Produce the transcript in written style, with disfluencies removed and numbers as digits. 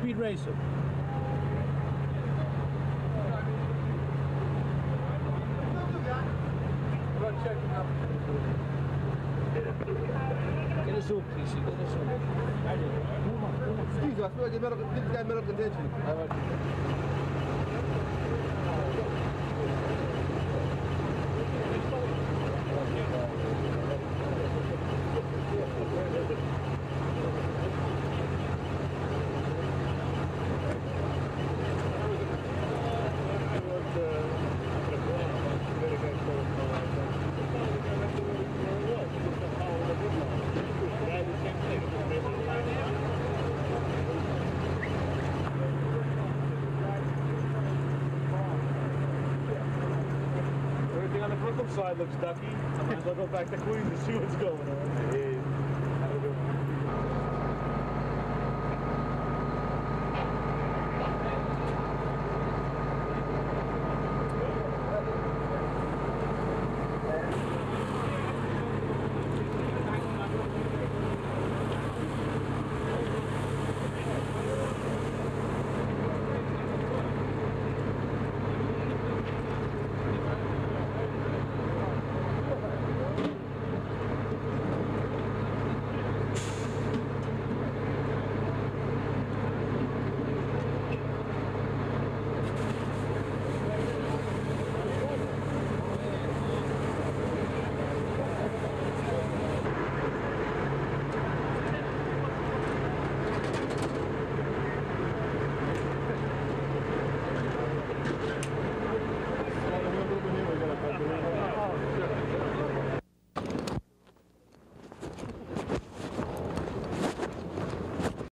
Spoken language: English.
Speed racer. Get a zoom, please. Get a zoom. Excuse me, I feel like this guy medical contention. Everything on the Brooklyn side looks ducky. I might as well go back to Queens to see what's going on.